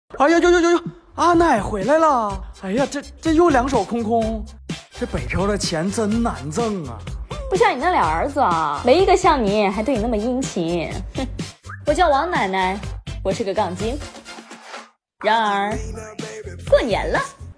哎呀呦！阿奶回来了！哎呀，这又两手空空，这北漂的钱真难挣啊！ 不像你那俩儿子啊，没一个像你，还对你那么殷勤。哼，我叫王奶奶，我是个杠精。然而，过年了。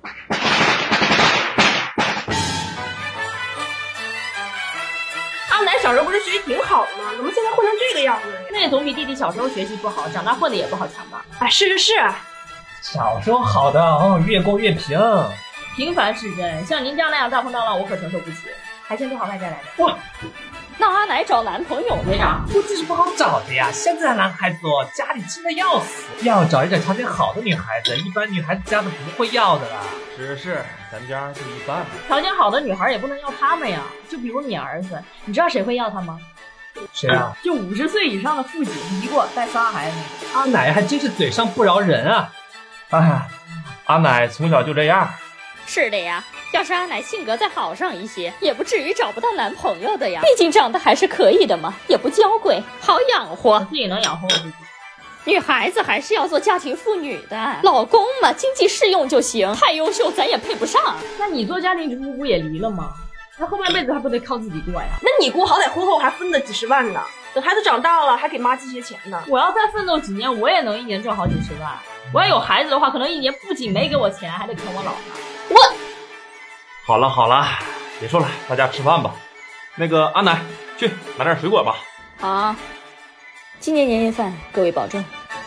阿奶小时候不是学习挺好的吗？怎么现在混成这个样子呀？ 那也总比弟弟小时候学习不好，长大混的也不好强吧？ 哎，是。 小时候好的哦，越过越平。 平凡是真，像您家那样大风大浪，我可承受不起。还先做好外债来着。 哇， 那阿奶找男朋友了呀？ 估计是不好找的呀。现在男孩子哦，家里亲的要死，要找一个条件好的女孩子，一般女孩子家都不会要的啦。 是，咱家就一般。 条件好的女孩也不能要他们呀。就比如你儿子，你知道谁会要他吗？ 谁啊？ 就50岁以上的父亲，离过带仨孩子那个。 阿奶还真是嘴上不饶人啊！哎，阿奶从小就这样。 是的呀，要是阿奶性格再好上一些，也不至于找不到男朋友的呀。毕竟长得还是可以的嘛，也不娇贵，好养活，自己能养活我自己。女孩子还是要做家庭妇女的，老公嘛，经济适用就行，太优秀咱也配不上。那你做家庭主妇不也离了吗？那后半辈子还不得靠自己过呀？ 那你姑好歹婚后还分了几十万呢，等孩子长大了还给妈寄些钱呢。 我要再奋斗几年，我也能一年赚好几十万。我要有孩子的话，可能一年不仅没给我钱，还得啃我老呢。 好了，别说了，大家吃饭吧。那个阿奶，去买点水果吧。 好啊，今年年夜饭各位保重。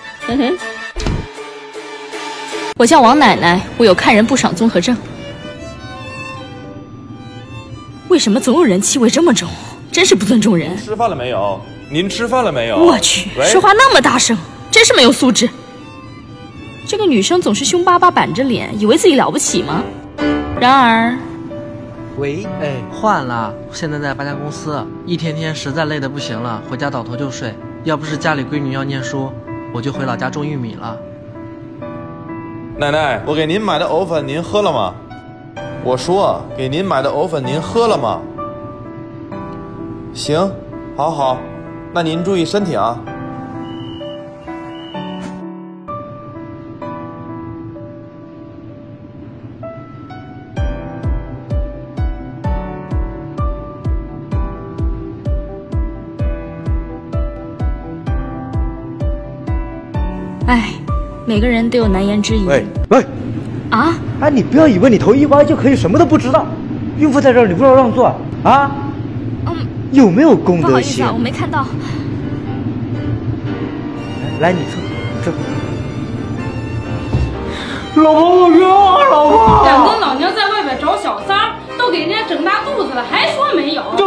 我叫王奶奶，我有看人不赏综合症。为什么总有人气味这么重？真是不尊重人。 吃饭了没有？您吃饭了没有？ 我去，说话那么大声，真是没有素质。这个女生总是凶巴巴板着脸，以为自己了不起吗？然而， 喂，换了，现在在搬家公司，一天天实在累得不行了，回家倒头就睡。要不是家里闺女要念书，我就回老家种玉米了。 奶奶，我给您买的藕粉您喝了吗？我说给您买的藕粉您喝了吗？行，好，那您注意身体啊。 哎，每个人都有难言之隐。 喂， 啊！ 哎，你不要以为你头一歪就可以什么都不知道。孕妇在这儿，你不知道让座啊？有没有公德心？ 不好意思啊，我没看到。 来，你坐。 老婆，我冤枉，老婆！两个老娘在外边找小三，都给人家整大肚子了，还说没有。